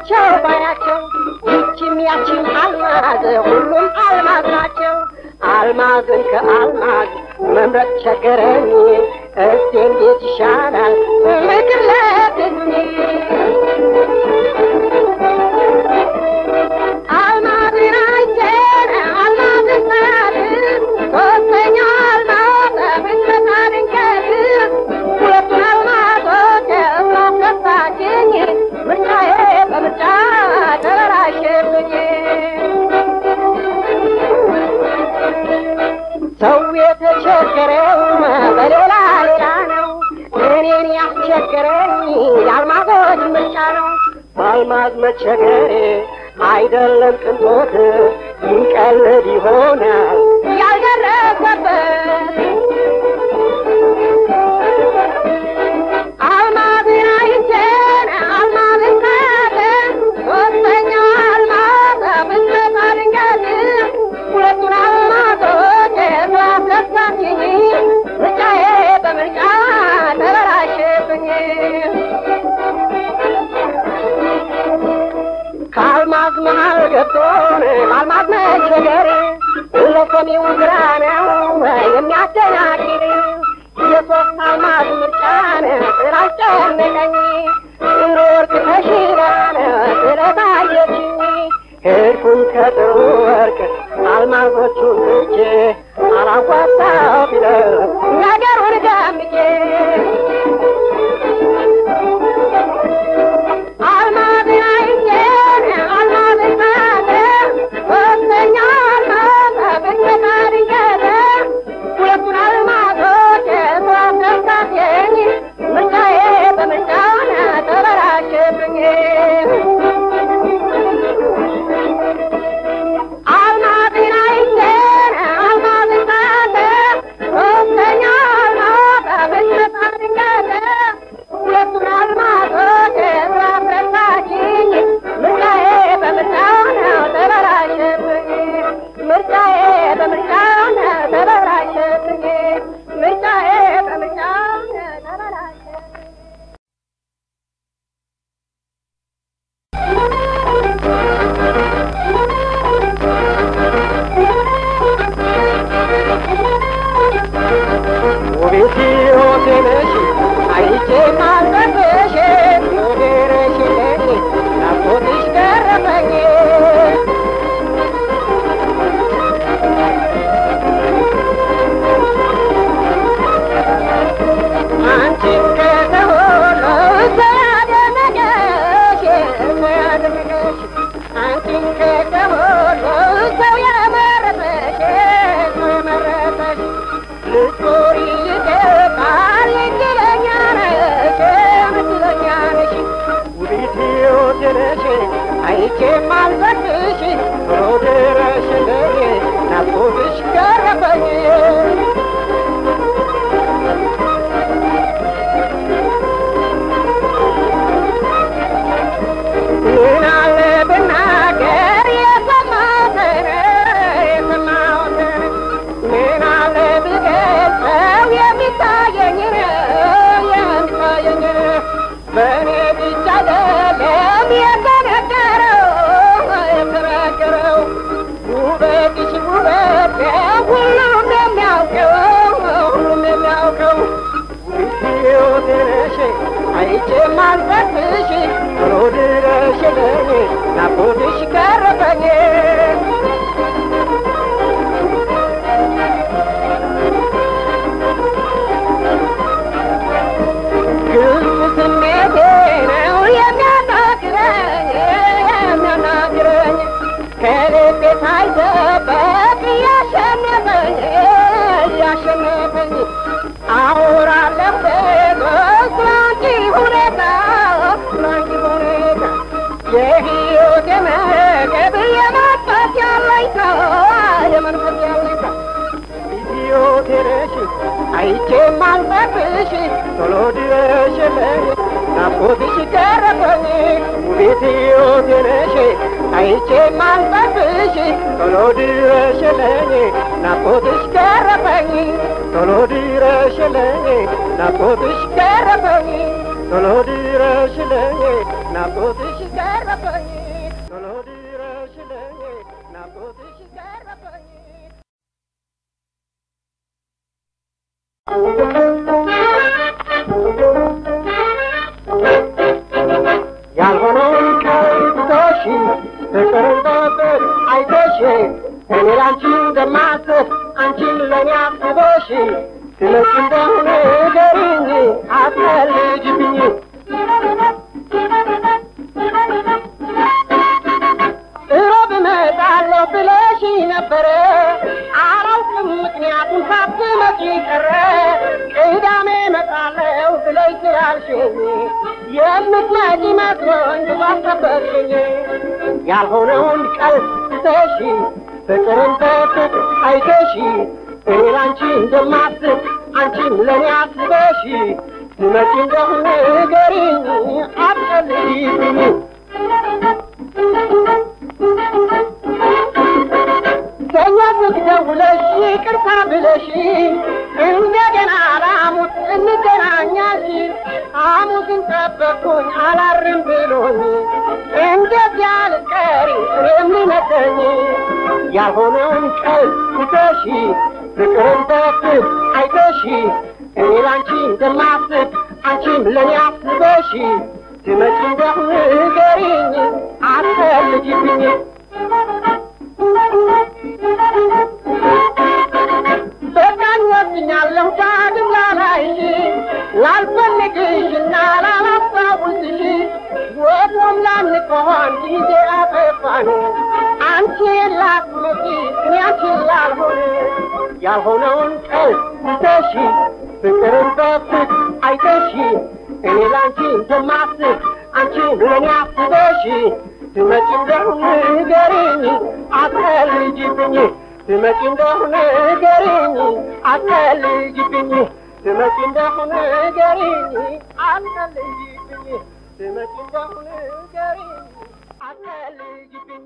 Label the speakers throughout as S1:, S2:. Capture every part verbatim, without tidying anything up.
S1: ናቸው ባያቸው ይቺም ያቺም አልማዝ ሁሉም አልማዝ ናቸው አልማዝን ከአልማዝ መምረጥ ቸገረኝ እስቲ እንዴት ይሻላል ምክር ለግኝ አልማዝን አይቼን አልማዝን ሳድር ሶስተኛ አልማዝ ብትመጣ ድንገት ሁለቱን አልማዞች ስላስደሳችኝ ምርጫዬ በምርጫ ተበላሸብኝ ሰው የተቸገረው በሌላ ሌላ ነው እኔን ያስቸገረኝ የአልማዞች ምርጫ ነው በአልማዝ መቸገሬ አይደለም ቅንጦት ይንቀልድ ይሆናል ያልደረሰበት አልማዝን አይቼን አልማዝን ሳድር ሶስተኛ አልማዝ ብትመጣ ድንገት ሁለቱን አልማዞች ስላስደሳችኝ ምርጫዬ በምርጫ ተበላሸብኝ ከአልማዝ መሃል ገብቶን አልማዝ መቸገር ለሰሚው ግራ ነው የሚያደናግር የሶስት አልማዝ ምርጫን ስላስጨነቀኝ ወርቅ ተሽራን ስለታየችኝ ሄድኩኝ ከጥሩ ወርቅ አልማዞቹን ትቼ አላዋጣው ቢለው ነገሩን ገምቼ አልማዝን አይቼን አልማዝን ሳድር ሶስተኛ አልማዝ ብትመጣ ድንገት ሁለቱን አልማዞች ስላስደሳችኝ ምርጫዬ በምርጫ ተበላሸብኝ አልማዝን አይቼን አልማዝን ሳድር ሶስተኛ አልማዝ ብትመጣ ድንገት ሁለቱን አልማዞች ስላስደሳችኝ ምርጫዬ በምርጫ ተበላሸብኝ ምርጫዬ በምርጫ ተበላሸብኝ ምርጫዬ በምርጫ ተበላሸብኝ ውቤት ሕይወቴ ነሽ አይቼ ማልጠብሽ ኖሬረሽልኝ ናፍቆትሽ ገረመኝ አንቺን ከተሆነ ሰው ያደነቀሽ ሰው ያደነቀሽ አንቺን ከተሆነ ሰው የመረጠሽ ሰው የመረጠሽ ልትኖሪ ይገባል እድለኛ ነሽ እድለኛ ነሽ ውቢት ሕይወቴ ነሽ አይቼ ማልጠብሽ ቶሎ ድረሽልኝ ናፍቆትሽ ገረመኝ ምን አለ ብናገር የሰማሁትን የሰማሁትን ምን አለ ብገልጸው የሚታየኝን የሚታየኝን በእኔ ብቻ አይደለም የተነገረው የተነገረው ውበትሽ ውበት ሁሉም የሚያውቀው ሁሉም የሚያውቀው ሕይወቴ ነሽ አይቼ ማልጠብሽ ቶሎ ድረሽልኝ ናፍቆትሽ ገረመኝ ግልጽ ስሜቴ ነው የሚያናግረኝ የሚያናግረኝ ከልቤ ሳይደበቅ እያሸነፈኝ እያሸነፈኝ አወራለሁ ደግሞ ስላንቺ ሁኔታ ስላንቺ ሁኔታ የሕይወቴ መገብ የመንፈስ ያለኝታ የመንፈስ ያለኝታ ሕይወቴ ነሽ አይቼ ማልጠብሽ ቶሎ ድረሽልኝ ናፍቆትሽ ገረመኝ ውቤት ሕይወቴ ነሽ አይቼ ማልጠብሽ ቶሎ ድረሽልኝ ናፍቆትሽ ገረመኝ ቶሎ ድረሽልኝ ናፍቆትሽ ገረመኝ ቶሎ ድረሽልኝ ናፍቆትሽ ገረመኝ ገረፈኝ ቶሎ ድረሽልኝ ናፍቆትሽ ገረፈኝ ያልሆነውን ከልብቶሽ ፍቅርን በፍቅር አይተሽ እኔ ላንቺ እንደማስብ አንቺን ለእኔ አስበሽ ትመጪ እንደሆነ ንገሪኝ አትቀልጅብኝ እሮብ እመጣለሁ ብለሽ ነበረ አላውቅም ምክንያቱም ሳትመጪ ቀረ ቅዳሜ እመጣለሁ ብለሽ ስላልሽኝ የምትመጪ መስሎኝ ብዙ አሰበሽኝ ያልሆነውን ቀልብ ትተሽ ፍቅርን በፍቅር አይተሽ እኔ ላንቺ እንደማስብ አንቺም ለእኔ አስበሽ ትመጪ እንደሆነ ንገሪኝ አትቀልጂብኝ ሰኞ ስትደውለሽ ይቅርታ ብለሽ እንደገና ለሐሙስ እንገናኛሽ ሐሙስን ጠበቅኩኝ አላርም ብሎኝ እንደዚያ ልትቀሪ እኔም ሊመተኝ ያልሆነውን ቀልብ ትተሽ ፍቅርን በፍቅር አይተሽ እኔ ላንቺ እንደማስብ አንቺም ለእኔ አስበሽ ትመጪ እንደሆነ ንገሪኝ አትቀልጂብኝ በቃኝ ወስኛለሁ ዳግም ላላይሽ ላልፈልግሽና ላላስታውስሽ ወትሮም ላንቆን ጊዜ አጠፋን አንቺ ላትመጪ እኔ አንቺን ላልሆን ያልሆነውን ቀልብ ትተሽ ፍቅርን በፍቅር አይተሽ እኔ ላንቺ እንደማስብ አንቺም ለእኔ አስበሽ ትመጪ እንደሆነ ንገሪኝ አትቀልጂብኝ ትመጪ እንደሆነ ንገሪኝ አትቀልጂብኝ ትመጪ እንደሆነ ንገሪኝ አትቀልጂብኝ ትመጪ እንደሆነ ንገሪኝ አትቀልጂብኝ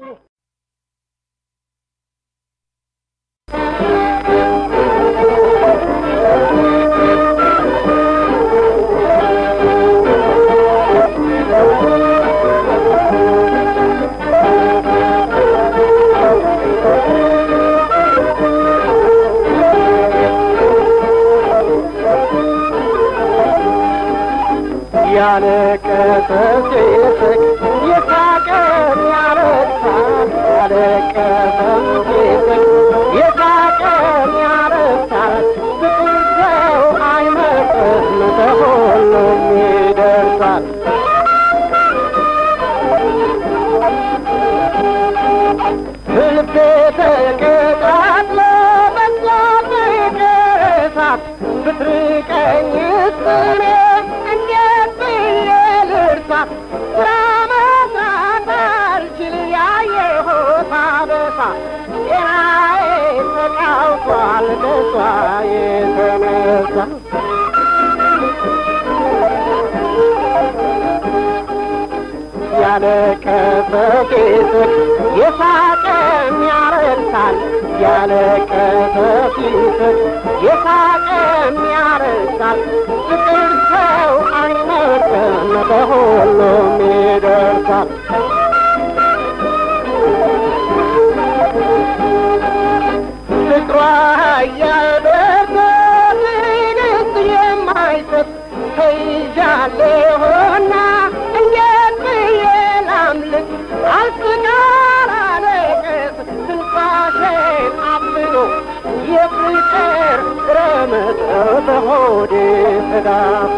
S1: ያለቀሰ ሲስቅ የሳቀን ያረሳል ያለቀሰ ሲስቅ የሳቀን ያረሳል ፍቅር ሰው አይመርጥም ከሁሉም ይደርሳል ልቤ ተቀጣጥሎ በዛ ፍቅር እሳት ብትርቀኝ እኔ እንዴት ብዬ ልርሳት ስራ መስራት አልችል ያየሁት አበሳ ጤናዬ ተቃውሷል ከሷ የተነሳ ያለቀሰ ሲስቅ የሳቀን ያረሳል ያለቀሰ ሲስቅ የሳቀን ያረሳል ፍቅር ሰው አይመርጥም ከሁሉም ይደርሳል ፍቅሯ እያደረገ ትዕግስት የማይሰጥ ተይዣለሁና እንዴት ብዬ ላምልጥ አልስቃል አለቅስ ትንፋሼን አፍኖ የፍቅር ረመጥ በሆዴ ተዳፍኖ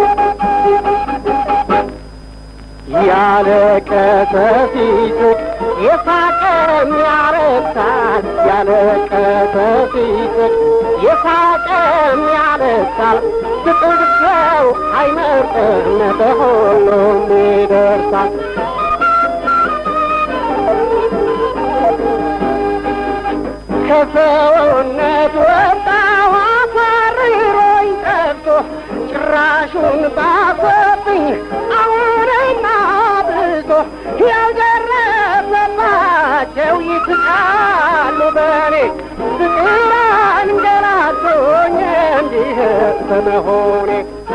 S1: ያለቀሰ ሲስቅ የሳቀም ያረክሳል ያለቀሰ ሲስቅ የሳቀም ያለቅሳል ፍቅር ሰው አይመርጥም በሁሉም ይደርሳል ከሰውነት ወጣው አፈርሮኝ ቀርቶ ጭራሹን ባሰብኝ አሁንና ብሶ ያልደረሰባቸው ይስቃሉ በኔ ፍቅር አንገላቶኝ እንዲህ በመሆኔ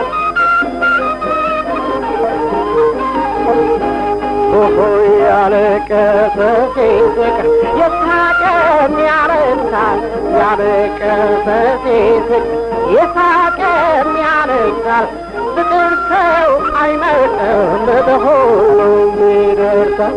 S1: ሆይ ያለቀሰ ሲስቅ የሳቀም ያለቅሳል ያለቀሰ ሲስቅ የሳቀም ያለቅሳል ፍቅር ሰው አይመርጥም በሁሉም ይደርሳል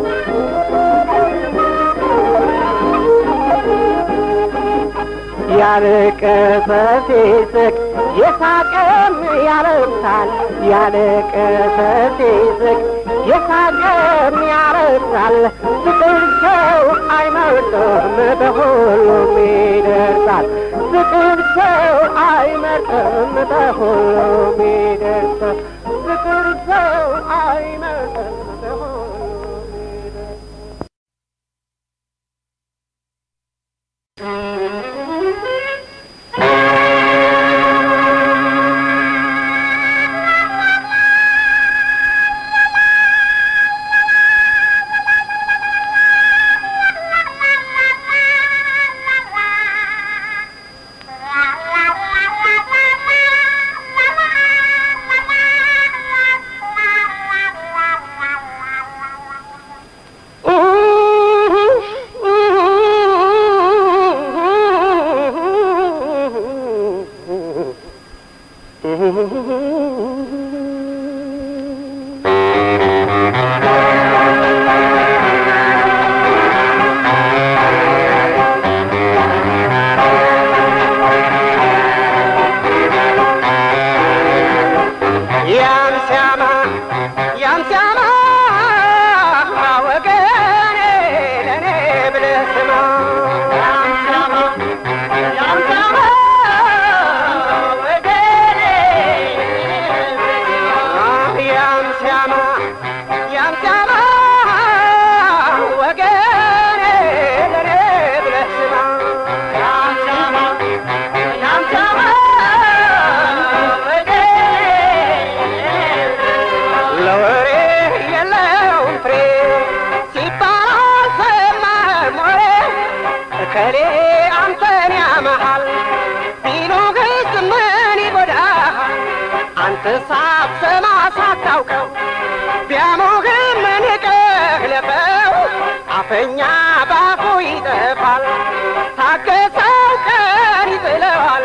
S1: ያለቀሰ ሲስቅ የሳቀም ያለቅሳል ያለቀሰ ሲስቅ የሳቀም ያለቅሳል ፍቅር ሰው አይመርጥም በሁሉም ይደርሳል ፍቅር ሰው አይመርጥም በሁሉም ይደርሳል ፍቅር ሰው አይመርጥም በሁሉም ይደርሳል ሳትሰማ ሳታውቀው ቢያሞግም ንቀህ ለፈው አፈኛ ባፉ ይጠፋል ታገሰው ቀን ይጥለዋል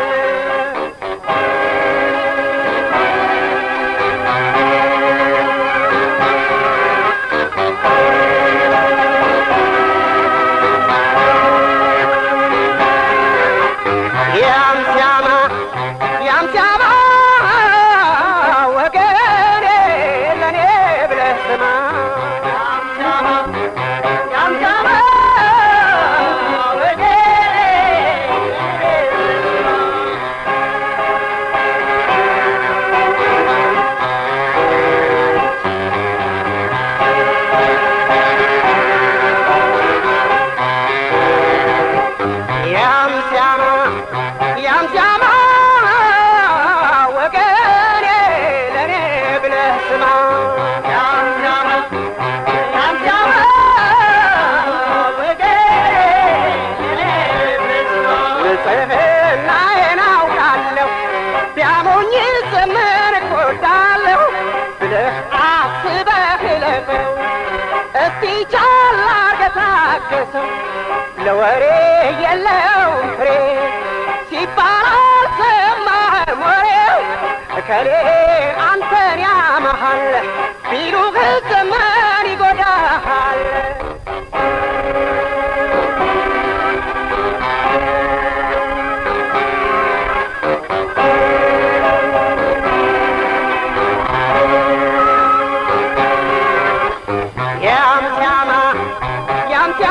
S1: ያም ሲያማ ያም ሲያማ ለወሬ የለውም ፍሬ ሲባል አልሰማህም ወሬ እከሌ አንተን ያመሃል ቢሉህ ዘመን ይጎዳሃል ያም ሲያማ ያም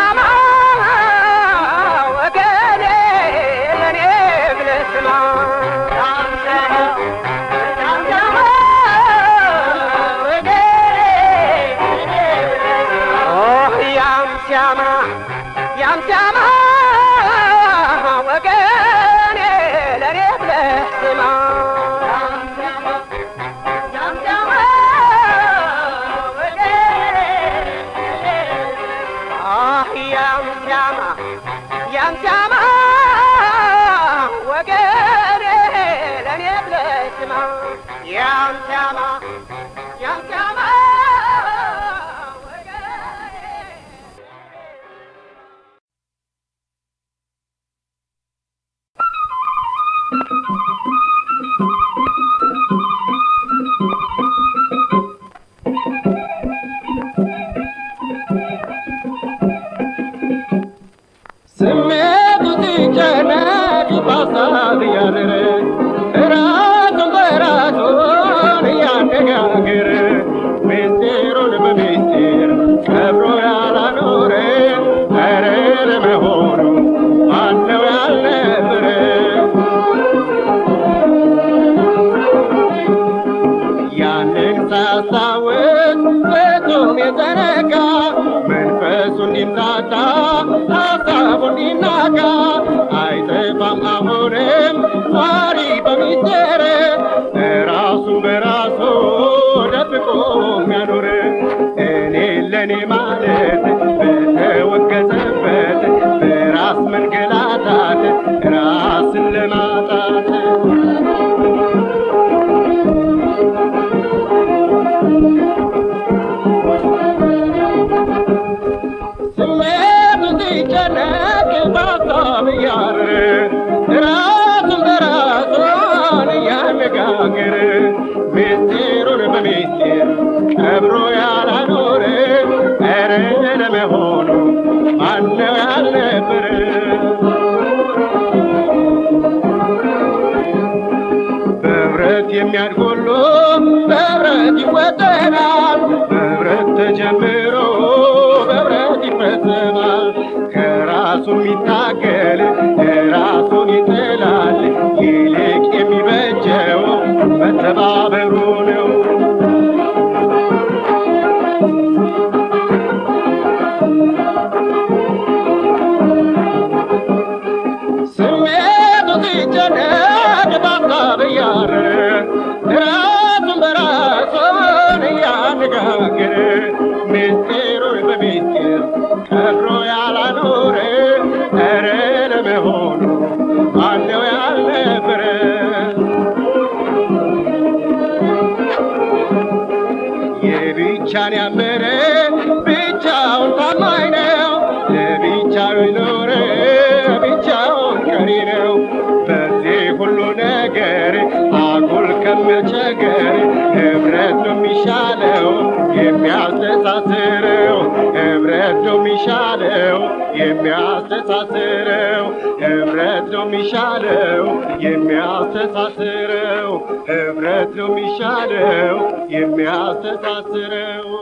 S1: ያም ሲያማ ወገኔ ለኔ ብለህ ስማ ያም ሲያማ ወገኔ አህ ያም ሲያማ ያም ሲያማ ወገኔ ለኔ ብለህ ስማ ያም ሲያማ ያም ሲያማ
S2: ስሜቱ ሲጨነቅ ባሳብ ያድር ራሱን በራሱን እያነጋገር ምስጢሩን በምስጢር ቀብሮ ያላኖረ ኧረ ለመሆኑ ማነው ያልነበረ ያንን ሳስታውስ ፍጹም የተነካ መንፈሱ እንዲምታታ ሀሳቡ እንዲናጋ አይጠፋም አሁንም ዛሬ በሚስጥር ራሱን በራሱ ደብቆ የሚያኖር እኔ ለኔ ማለት በተወገዘበት በራስ መንገላታት ራስን ለማጣት ስሜቱ ሲጨነቅ ባሳብ ያድር ራሱን በራሱን እያነጋገር ምስጢሩን በምስጢር ቀብሮ ያላኖረ ኧረ ለመሆኑ ማነው ያልነበረ በብረት የሚያድግ ሁሉ በብረት ይወጠናል በብረት ተጀምሮ በብረት ይፈጸማል ከራሱ የሚታገል ራሱን ይጥላል ይልቅ የሚበጀው መተባበሩ ነው ስሜቱ ሲጨነቅ ባሳብ ያድር ራሱን በራሱን እያነጋገር ምስጢሩን በምስጢር ቀብሮ ያላኖረ ኧረ ለመሆኑ ማነው ያልነበረ የብቻን ያመረ ብቻውን ታማኝ ነው ለብቻው የኖረ ብቻውን ቀሪ ነው በዚህ ሁሉ ነገር አጉል ከመቸገር ህብረት ነው የሚሻለው የሚያስተሳስረው ህብረት ነው የሚሻለው የሚያስተሳስረው ህብረት ነው የሚሻለው የሚያስተሳስረው ህብረት ነው የሚሻለው የሚያስተሳስረው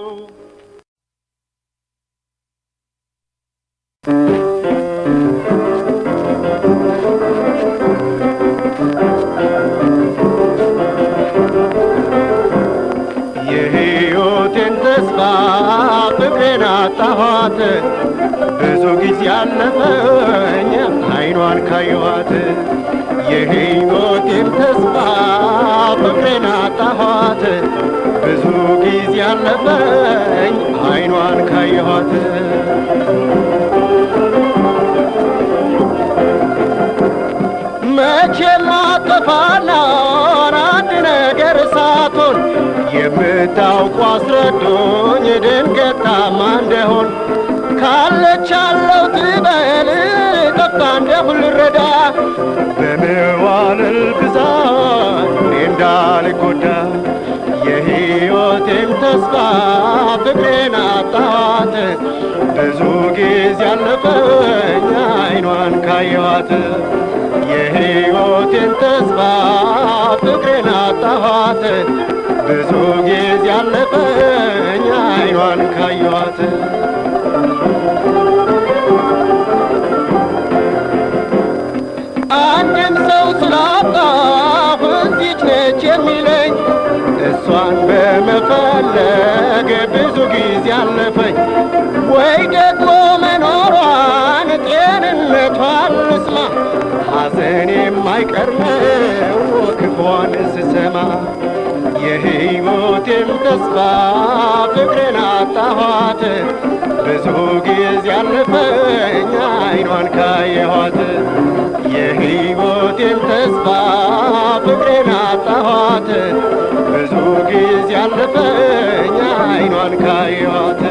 S2: የህይወቴን ተስፋ ፍቅሬን አጣኋት ብዙ ጊዜ አለፈኝ አይኗን ካየኋት የህይወቴን ተስፋ ፍቅሬን አጣኋት ብዙ ጊዜ አለፈኝ አይኗን ካየኋት መቼም አጠፋና አንድ ነገር ሳትሆን የምታውቁ አስረዱኝ ድንገታማ እንደሆን ካለች አለው ትበል ጠፍታ እንደሁ ልረዳ በመዋልል ብዛት እኔ እንዳልጎዳ የህይወቴን ተስፋ ፍቅሬን አጣኋት ብዙ ጊዜ አለፈኝ አይኗን ካየኋት የህይወቴን ተስፋ ፍቅሬን አጣኋት ብዙ ጊዜ አለፈኝ አይኗን ካየኋት አንድም ሰው ስላጣሁ እዚች ነች የሚለኝ እሷን በመፈለግ ብዙ ጊዜ አለፈኝ ወይ ደግሞ መኖሯ የሕይወቴን ተስፋ ፍቅሬን አጣኋት ብዙ ጊዜ ያለፈኝ አይኗን ካየኋት የሕይወቴን ተስፋ ፍቅሬን አጣኋት ብዙ ጊዜ ያለፈኝ አይኗን ካየኋት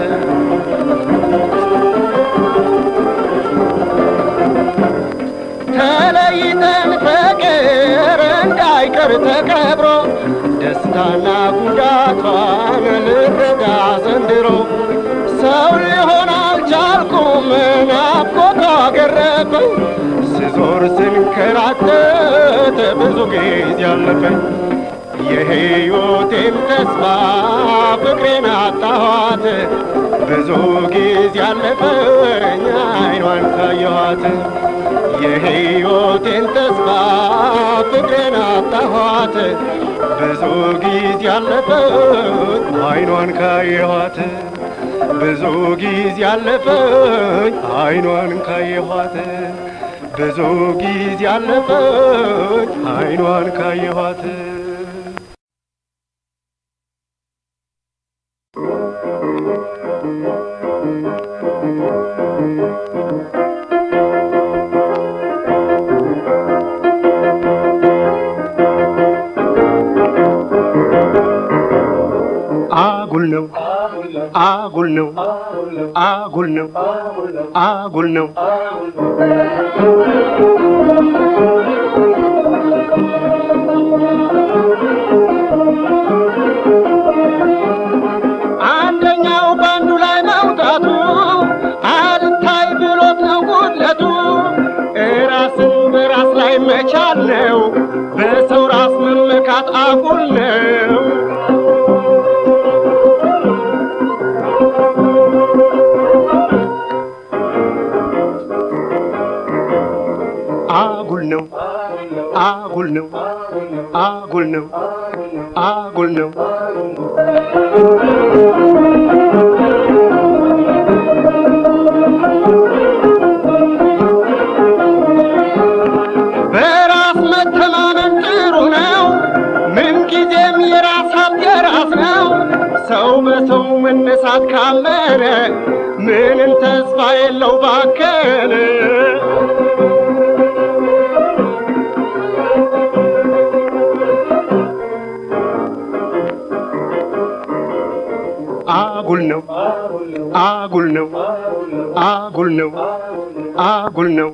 S2: ተለይተን ፍቅር እንዳይቀር ተከብሮ ደስታና ጉዳቷን ልረዳ ዘንድሮ ሰው ሊሆን አልቻልኩም ናፍቆቷ ገረፈኝ ስዞር ስንከራተት ብዙ ጊዜ ያለፈኝ የሕይወቴን ተስፋ ፍቅሬን አጣኋት ብዙ ጊዜ ያለፈኝ አይኗን ካየኋት የሕይወቴን ተስፋ ፍቅሬን አጣኋት ብዙ ጊዜ ያለፈኝ አይኗን ካየኋት ብዙ ጊዜ ያለፈኝ አይኗን ካየኋት ብዙ ጊዜ ያለፈኝ አይኗን ካየኋት አጉል ነው አጉል ነው አጉል ነው አጉል ነው አንደኛው ባንዱ ላይ መውጣቱ አልታይ ብሎት ነው ጉድለቱ ራስን በራስ ላይ መቻል ነው በሰው ራስ መመካት አጉል ነው አጉል ነው አጉል ነው አጉል ነው አጉል ነው በራስ መተማመን ጥሩ ነው ምን ጊዜም የራስ ሀብት የራስ ነው ሰው በሰው መነሳት ካመነ ምንም ተስፋ የለው ባከነ አጉል ነው አጉል ነው አጉል ነው አጉል ነው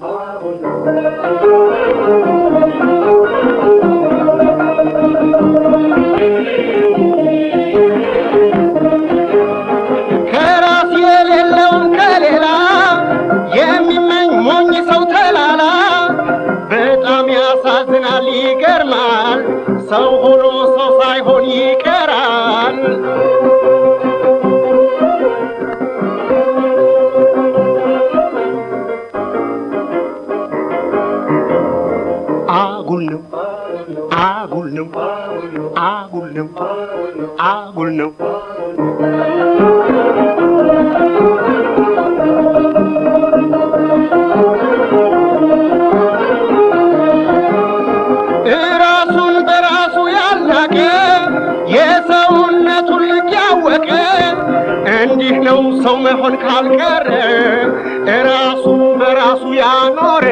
S2: ከራስ የሌለውን ከሌላ የሚመኝ ሞኝ ሰው ተላላ በጣም ያሳዝናል ይገርማል ሰው ሆኖ ሰው ሳይሆን ይቀራል አጉል ነው አጉል ነው አጉል ነው አጉል ነው ራሱን በራሱ ያላቀ የሰውነቱን ልክ ያወቀ እንዲህ ነው ሰው መሆን ካልቀረ ራሱን በራሱ ያኖረ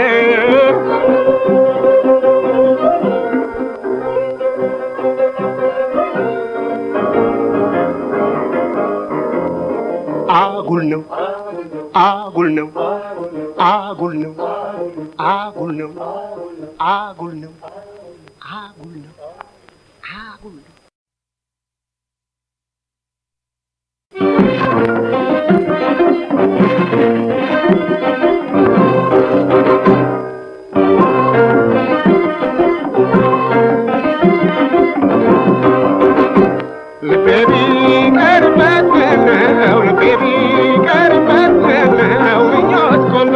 S2: አጉል ነው አጉል ነው አጉል ነው አጉል ነው አጉል ነው አጉል ነው አጉል ነው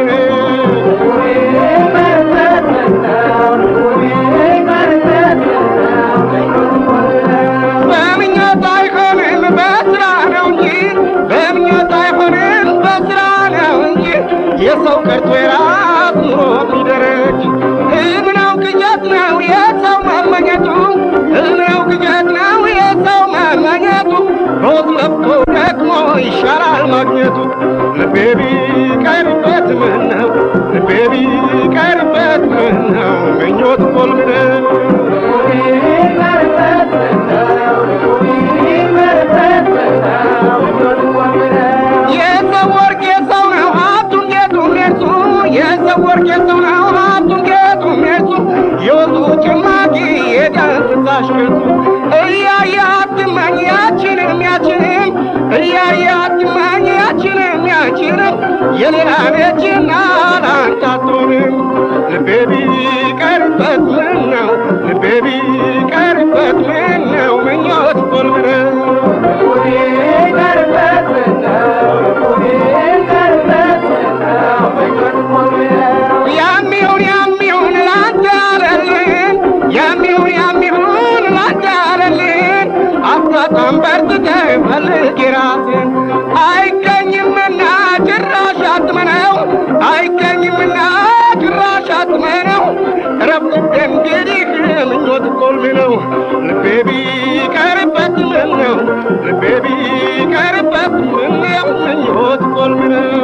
S1: Baby,
S2: ማግኘቱ ልቤ ቢቀርበት ምነው ልቤ ቢቀርበት ምነው ምኞት ቆልምነው የሰው ወርቅ የሰው ነው ሀብቱን ጌጡን ሜርሱ የሰው ወርቅ የሰው ነው ሀብቱን ጌጡን ሜርሱ የወዙ ጭማቂ የዳንስሳሽ ከሱ እያየ አትመኝ ያችንም ያችንም እያየ አትመኝ ያችንም ያችንም የሌላ ነችና ላንተ አትሆንም ልቤ ቢቀርበት ምነው ልቤ ቢቀርበት ምነው ምኞት ቆልምነው ያሚውን ያሚውን ላንተ አለልን ያሚውን ያሚውን ላንተ አለልን አፍታታም በርትተህ ፈልግ ራስን አይገኝምና ጭራሽ አትመነው አይገኝምና ጭራሽ አትመነው ረፍት እንግዲህ ምኞት ቆልምነው ልቤ ቢቀርበት ምነው ልቤ ቢቀርበት ምነው ምኞት ቆልምነው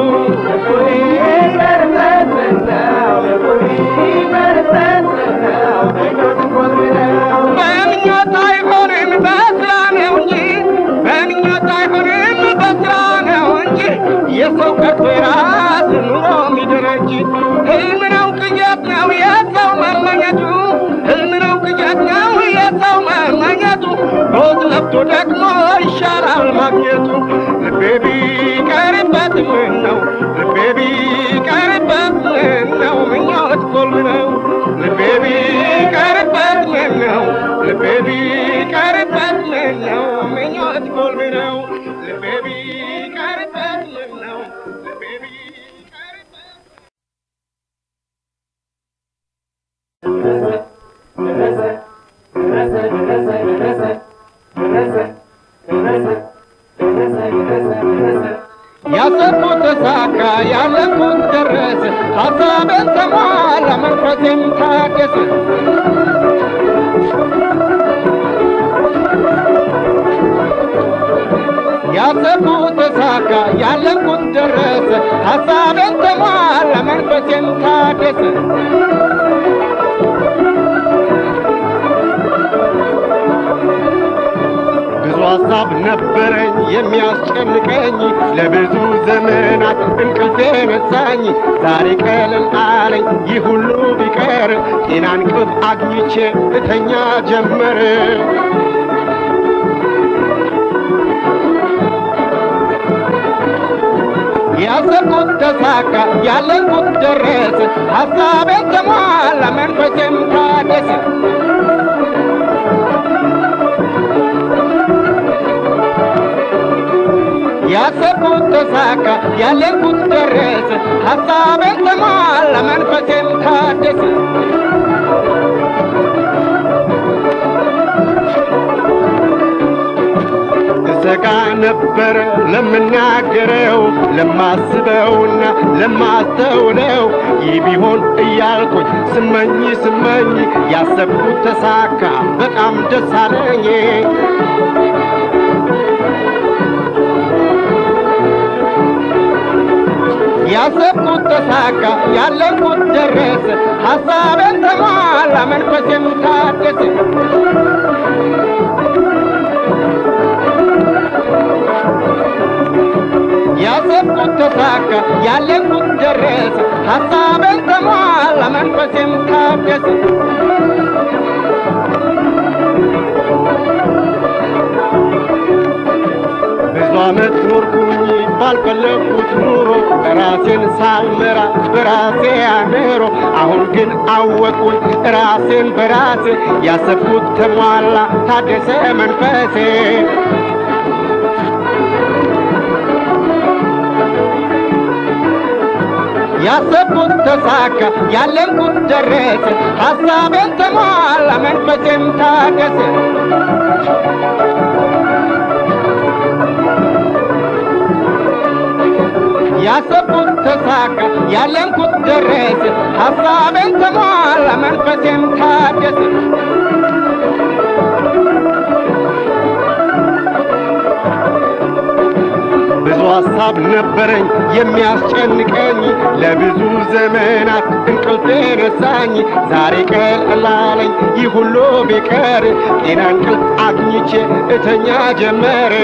S2: በምኞት አይሆንም በስራ ነው እንጂ በምኞት አይሆንም በስራ ነው እንጂ የሰው ቀርቶ የራስ ኑሮ የሚደረጅ ህልም ነው ቅዠት ነው የሰው መመኘቱ ህልም ነው ቅዠት ነው የሰው መመኘቱ ሮዝ ለፍቶ ደግሞ ይሻላል ማግኘቱ ልቤ ቢቀርበት ምነው ልቤ ቢቀርበት ምነው ምኞት ቆልምነው ልቤ ቢቀርበት ምነው ልቤ ቢቀርበት ምነው ምኞት ቆልምነው ልቤ ቢቀርበት ምነው ልቤ ያሰብኩት ተሳካ ያለምኩት ደረሰ ሀሳቤን ተሟላ መንፈሴም ታደሰ ያሰብኩት ተሳካ ያለምኩት ደረሰ ሀሳቤን ተሟላ መንፈሴም ታደሰ ሀሳብ ነበረኝ የሚያስጨንቀኝ ለብዙ ዘመናት እንቅልፍ ነሳኝ ዛሬ ቀለል አለኝ ይህ ሁሉ ቢቀር ጤና እንቅልፍ አግኝቼ እተኛ ጀመረ ያሰብኩት ተሳካ ያለምኩት ደረሰ ሀሳቤን ተሟላ መንፈሴም ታደሰ ያሰብኩት ተሳካ ያለምኩት ደረሰ ሀሳቤን ተሟላ መንፈሴም ታደሰ እሰጋ ነበረ ለምናገረው ለማስበውና ለማስተውለው ይህ ቢሆን እያልኩኝ ስመኝ ስመኝ ያሰብኩት ተሳካ በጣም ደስ አለኝ ያሰብኩት ተሳካ ያለምኩት ደረሰ ሀሳቤን ተሟላ መንፈሴም ታደሰ ያሰብኩት ተሳካ ያለምኩት ደረሰ ሀሳቤን ተሟላ መንፈሴም ታደሰ ብዙ ዓመት ኖርኩኝ ባልፈለኩት ኑሮ ራሴን ሳልመራ በራሴ አምሮ አሁን ግን አወቁኝ ራሴን በራሴ ያሰብኩት ተሟላ ታደሰ መንፈሴ ያሰብኩት ተሳካ ያለምኩት ደረሰ ሀሳቤን ተሟላ መንፈሴም ታደሰ ያሰብኩት ተሳካ ያለምኩት ደረሰ ሀሳቤን ተሟላ መንፈሴም ታደሰ ብዙ ሐሳብ ነበረኝ የሚያስጨንቀኝ ለብዙ ዘመናት እንቅልፍ ነሳኝ ዛሬ ቀላለኝ ይህ ሁሉ ቢቀር ጤና እንቅልፍ አግኝቼ እተኛ ጀመረ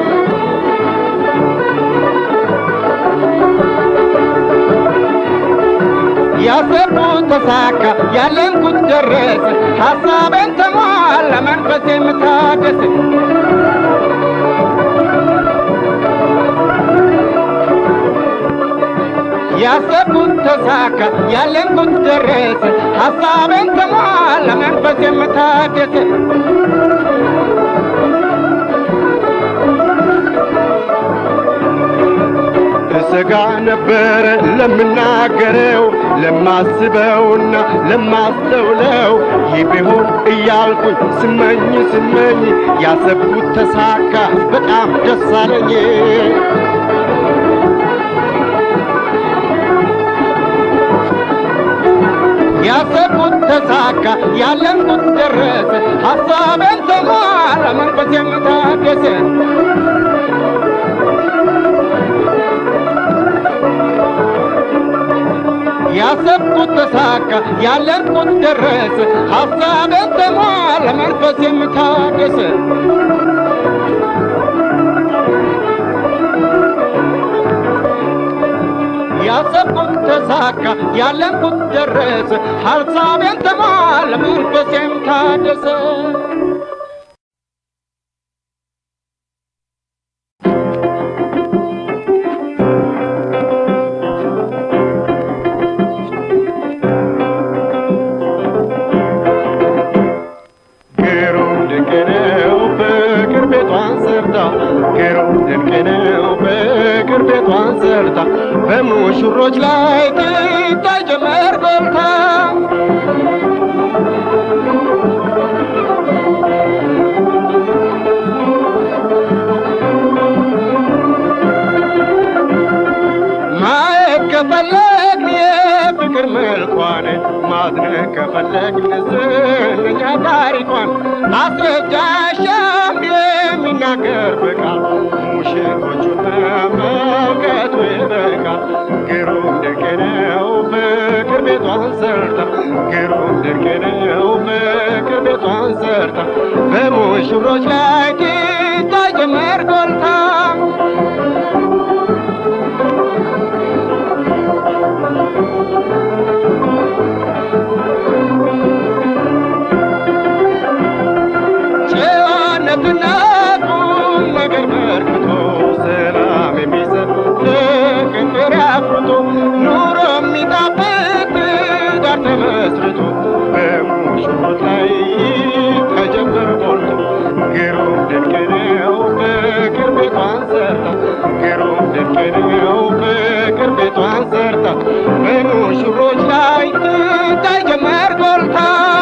S2: ያሰብኩት ተሳካ ያለምኩት ደረሰ ሐሳቤን ተሟላ መንፈሴም ታደሰ ያሰብኩት ተሳካ ያለምኩት ደረሰ ሐሳቤን ተሟላ መንፈሴም ታደሰ እሰጋ ነበረ ለምናገረው ለማስበውና ለማስተውለው ይህ ቢሆን እያልኩኝ ስመኝ ስመኝ ያሰብኩት ተሳካ በጣም ደስ አለኝ ያሰብኩት ተሳካ ያለምኩት ደረሰ ሐሳቤን ተሟላ መንፈሴም ታደሰ ያሰብኩት ተሳካ ያለምኩት ደረሰ ሐሳቤን ተሟላ መንፈሴም ታደሰ ያሰብኩት ተሳካ ያለምኩት ደረሰ ሐሳቤን ተሟላ መንፈሴም ታደሰ በሙሽሮች ላይ ትታይ ጀመር ጎልታ ማየት ከፈለግን የፍቅር መልኳን ማድነቅ ከፈለግን ዝነኛ ታሪኳን አስረጃሻም የሚናገር በቃል ሙሽሮቹን መመልከቱ ይበቃል ግሩም ድንቅ ነው ፍቅር ቤቷን ሰርታ ግሩም ድንቅ ነው ፍቅር ቤቷን ሰርታ በሙሽሮች ላይ ትታይ ጀመር ጎልታ ጨዋነትና ቁም ነገር በርክቶ ሰላም የሚሰጥ ፍቅር አፍርቶ ኑሮ የሚጣፍጥ ዳር ተመስርቶ በሙሽሮች ላይ ተጀመረ ጎልቶ ግሩም ድንቅ ነው ፍቅር ቤቷን ሰርታ ግሩም ድንቅ ነው ፍቅር ቤቷን ሰርታ በሙሽሮች ላይ ትታይ ጀመር ጎልታ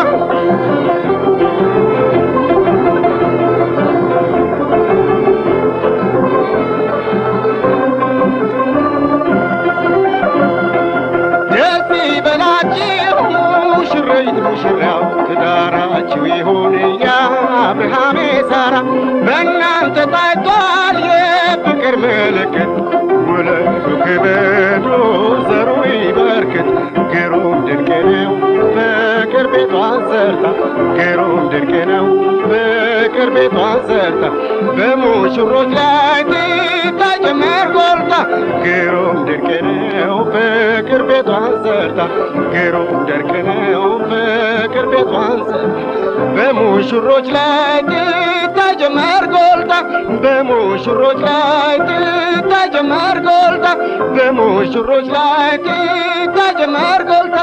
S2: ሙሽራው ትዳራችሁ ይሁን የአብርሃም ሳራ በእናንተ ታይቷል የፍቅር ምልክት ውለዱ ክበዱ ዘሩ ይበርክት ግሩም ድንቅ ነው ፍቅር ቤቷን ሰርታ ግሩም ድንቅ ነው ፍቅር ቤቷን ሰርታ በሙሽሮች ላይ ትታይ ጀመር ጎልታ ግሩም ድንቅ ነው ፍቅር ቤቷን ሰርታ ግሩም ድንቅ ነው ፍቅር ቤቷን ሰርታ በሙሽሮች ላይ ትታይ ጀመር ጎልታ በሙሽሮች ላይ ትታይ ጀመር ጎልታ በሙሽሮች ላይ ትታይ ጀመር ጎልታ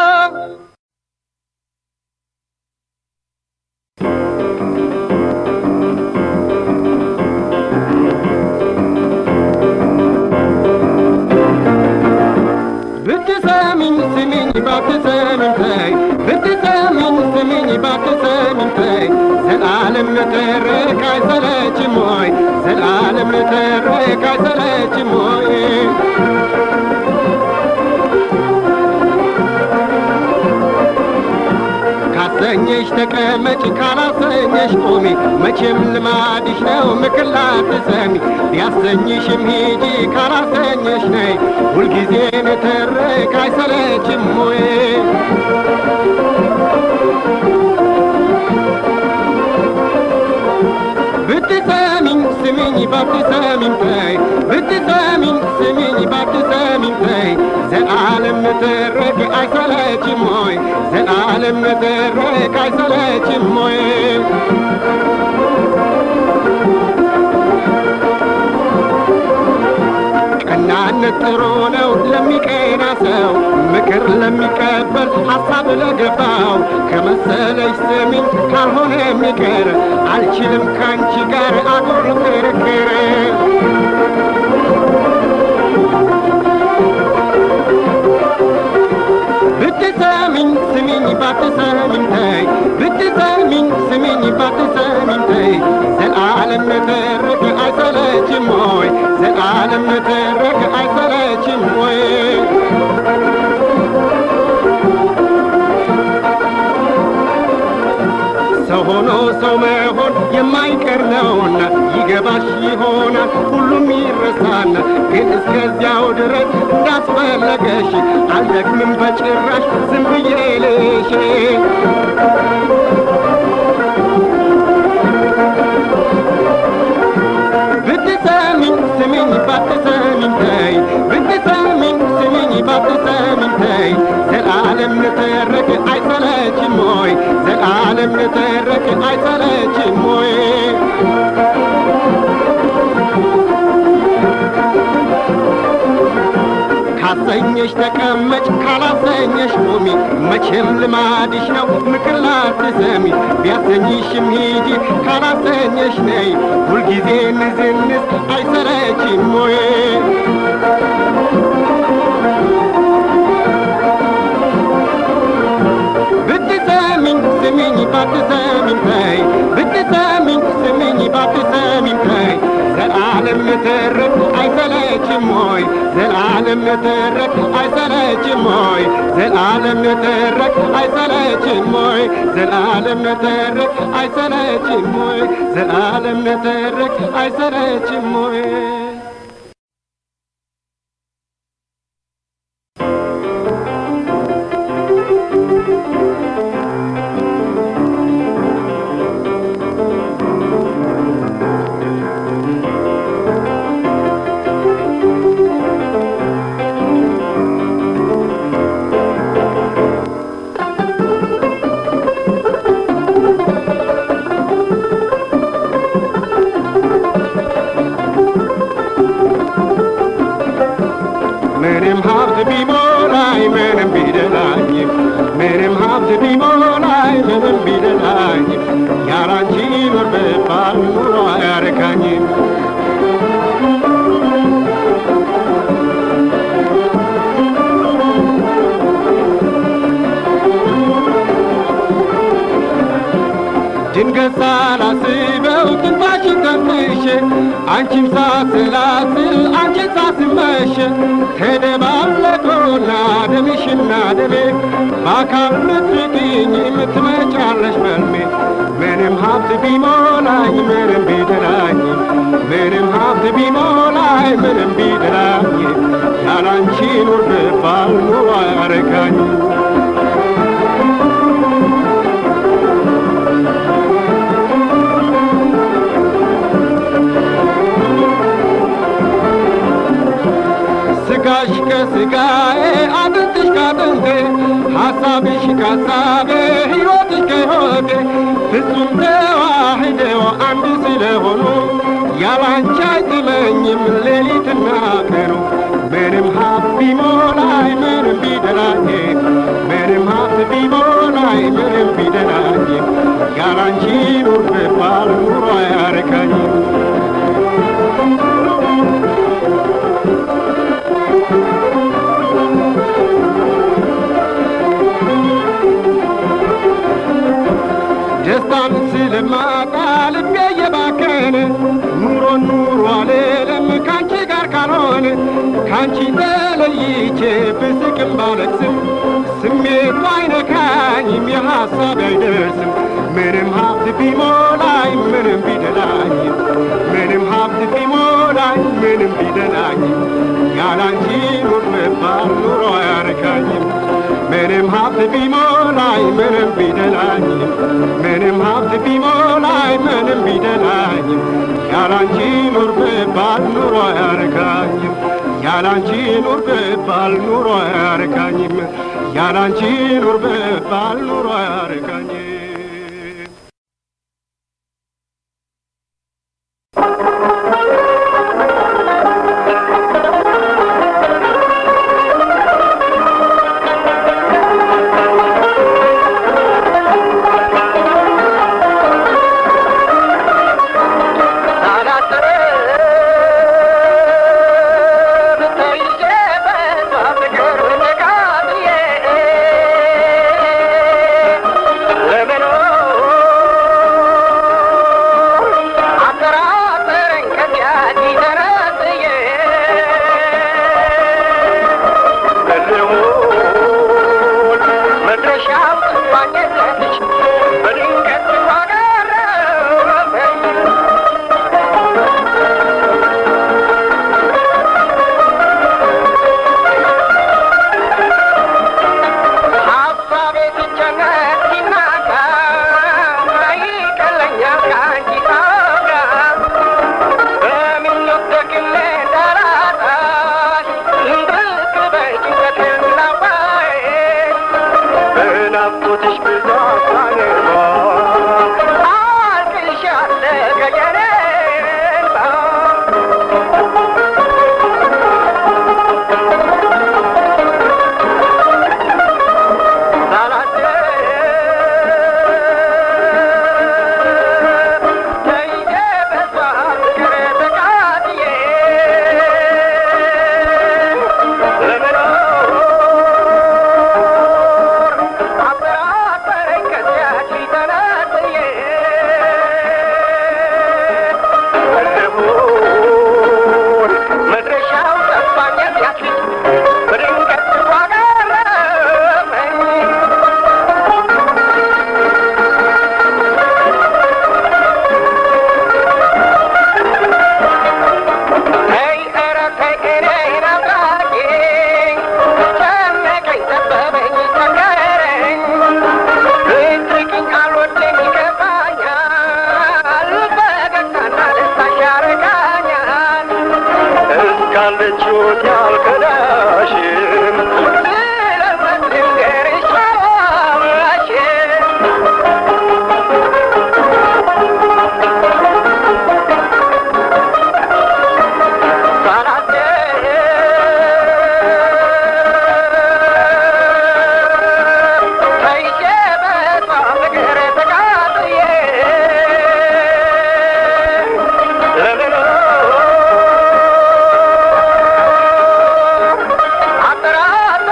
S2: ብትሰሚኝ ስሚኝ ባትሰሚኝ ተይ ብትሰሚኝ ስሚኝ ባትሰሚኝ ተይ ዘላለም ልተርክ አይሰለችም ወይ ዘላለም ልተርክ አይሰለችም ወይ ካሰኘሽ ተቀመጭ ካላሰኘሽ ቆሚ መቼም ልማድሽ ነው ምክር ላትሰሚ ቢያሰኝሽም ሂጂ ካላሰኘሽ ነይ ሁልጊዜ ንትርክ አይሰለችም ወይ ብትሰሚኝ ስሚኝ ባትሰሚኝ ተይ ብትሰሚኝ ስሚኝ ባትሰሚኝ ተይ ዘላለም ንትርክ አይሰለችም ወይ ዘላለም ንትርክ አይሰለችም ወይ ቀናነት ጥሩ ነው ለሚቀና ሰው ምክር ለሚቀበል ሐሳብ ለገፋው ከመሰለሽ ስሚኝ ካልሆነ የሚቀር አልችልም ካንቺ ጋር አጉል ክርክር ብትሰሚኝ ስሚኝ ባትሰሚኝ ተይ ብትሰሚኝ ስሚኝ ባትሰሚኝ ተይ ዘላለም ንትርክ አይሰለችም ወይ ዘላለም ንትርክ አይሰለችም ወይ ሰው ሆኖ ሰው መሆን የማይቀር ነውና ይገባሽ ይሆናል ሁሉም ይረሳና ግን እስከዚያው ድረስ እንዳስፈለገሽ አልደግምም በጭራሽ ዝም ብዬ ልሽ ብትሰሚኝ ስሚኝ ባትሰሚኝ ተይ ብትሰሚኝ ስሚኝ ባትሰሚኝ ተይ ዘላለም ንትርክ አይሰለችም ወይ ዘላለም ንትርክ አይሰለችም ወይ ካሰኘሽ ተቀመጭ ካላሰኘሽ ቆሚ መቼም ልማድሽ ነው ምክር ላትሰሚ ቢያሰኝሽም ሂጂ ካላሰኘሽ ነይ ሁልጊዜ ንዝንዝ አይሰለችም ወይ ብትሰሚኝ ስሚኝ ባትሰሚኝ ተይ ብትሰሚኝ ስሚኝ ባትሰሚኝ ተይ ዘላለም ንትርክ አይሰለችም ወይ ዘላለም ንትርክ አይሰለችም ወይ ዘላለም ንትርክ አይሰለችም ወይ ዘላለም ንትርክ አይሰለችም ወይ ዘላለም ንትርክ አይሰለችም ወይ ምንም ሀብት ቢሞላኝ ምንም ቢደላኝ ምንም ሀብት ቢሞላኝ ምንም ቢደላኝ ያላንቺ ኖር ብባል ኑሮ አያረካኝም ድንገት ሳላስበው ትንፋሽን ተንፍሼ አንቺን ሳስላስል አንቺን ሳስመሽ ተደባለቁና ደምሽና ደሜ በአካል ልትርቂኝ የምትመጫለሽ መልሜ ምንም ሀብት ቢሞላኝ ምንም ቢደላኝ ምንም ሀብት ቢሞላኝ ምንም ቢደላኝ ያላንቺ ኑር ብባል ኑሮ አያረካኝ ስጋሽ ከስጋዬ አጥንትሽ ካጥንቴ ሐሳብሽ ከሐሳቤ ሕይወትሽ ከሕይወቴ ፍጹም ተዋህደው አንድ ስለሆኑ ያላንቺ አይጥመኝም ሌሊትና ቀኑ ምንም ሀብት ቢሞላኝ ምንም ቢደላኝ ምንም ሀብት ቢሞላኝ ምንም ቢደላኝ ያላንቺ ኑር ብባል ኑሮ አያረካኝም ደስታን ስለማጣ ልቤ የባከነ ኑሮ ኑሮ አልልም ካንቺ ጋር ካልሆነ ካንቺ ተለይቼ ብስቅም ባለቅስም ስሜቱ አይነካኝም የሐሳብ አይደርስም ምንም ሀብት ቢሞላኝ ምንም ቢደላኝም ምንም ሀብት ቢሞላኝ ምንም ቢደላኝም ያላንቺ ኑር መባል ኑሮ አያረካኝም ምንም ሀብት ቢሞላኝ ምንም ቢደላኝም ምንም ሀብት ቢሞላኝ ምንም ቢደላኝም ያላንቺ ኑር መባል ኑሮ አያረካኝም ያላንቺ ኑር መባል ኑሮ አያረካኝም ያላንቺ ኑር መባል ኑሮ አያረካኝም
S1: After all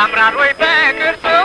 S1: ያምራል ወይ በቅርጹ